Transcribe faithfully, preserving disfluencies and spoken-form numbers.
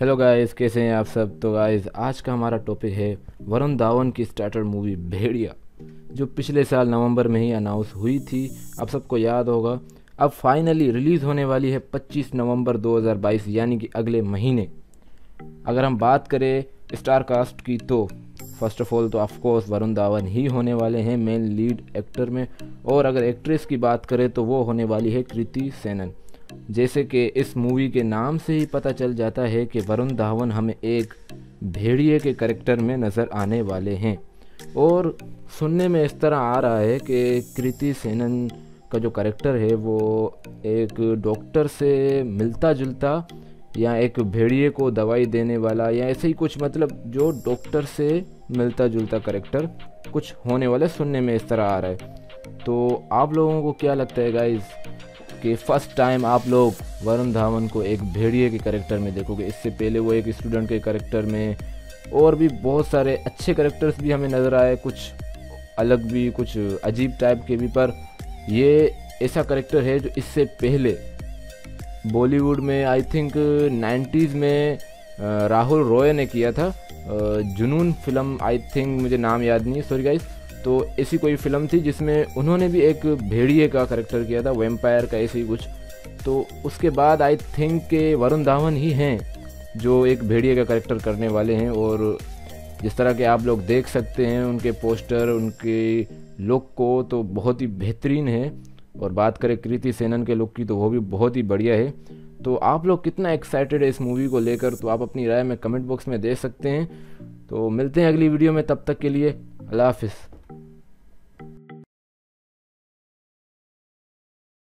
Hello guys, कैसे हैं आप सब। तो गाइस आज का हमारा टॉपिक है वरुण धावन की स्टार्टर मूवी भेड़िया, जो पिछले साल नवंबर में ही अनाउंस हुई थी। आप सबको याद होगा, अब फाइनली रिलीज़ होने वाली है पच्चीस नवंबर दो हज़ार बाईस, यानी कि अगले महीने। अगर हम बात करें स्टार कास्ट की तो फर्स्ट ऑफ ऑल तो ऑफ कोर्स वरुण धावन ही होने वाले हैं मेन लीड एक्टर में। और अगर एक्ट्रेस की बात करें तो वो होने वाली है कृति सेनन। जैसे कि इस मूवी के नाम से ही पता चल जाता है कि वरुण धावन हमें एक भेड़िए के करेक्टर में नज़र आने वाले हैं। और सुनने में इस तरह आ रहा है कि कृति सेनन का जो करेक्टर है वो एक डॉक्टर से मिलता जुलता, या एक भेड़िए को दवाई देने वाला, या ऐसे ही कुछ, मतलब जो डॉक्टर से मिलता जुलता करेक्टर कुछ होने वाला सुनने में इस तरह आ रहा है। तो आप लोगों को क्या लगता है गाइज कि फर्स्ट टाइम आप लोग वरुण धावन को एक भेड़िए के करेक्टर में देखोगे? इससे पहले वो एक स्टूडेंट के करेक्टर में और भी बहुत सारे अच्छे करेक्टर्स भी हमें नज़र आए, कुछ अलग भी, कुछ अजीब टाइप के भी, पर ये ऐसा करेक्टर है जो इससे पहले बॉलीवुड में आई थिंक नाइन्टीज़ में राहुल रॉय ने किया था। जुनून फिल्म, आई थिंक, मुझे नाम याद नहीं है, सॉरी गाइस। तो ऐसी कोई फिल्म थी जिसमें उन्होंने भी एक भेड़िए का करेक्टर किया था, वैम्पायर का, ऐसे ही कुछ। तो उसके बाद आई थिंक के वरुण धावन ही हैं जो एक भेड़िए का करेक्टर करने वाले हैं। और जिस तरह के आप लोग देख सकते हैं उनके पोस्टर, उनके लुक को, तो बहुत ही बेहतरीन है। और बात करें कृति सेनन के लुक की तो वो भी बहुत ही बढ़िया है। तो आप लोग कितना एक्साइटेड है इस मूवी को लेकर, तो आप अपनी राय में कमेंट बॉक्स में दे सकते हैं। तो मिलते हैं अगली वीडियो में, तब तक के लिए अल्लाह हाफिज़।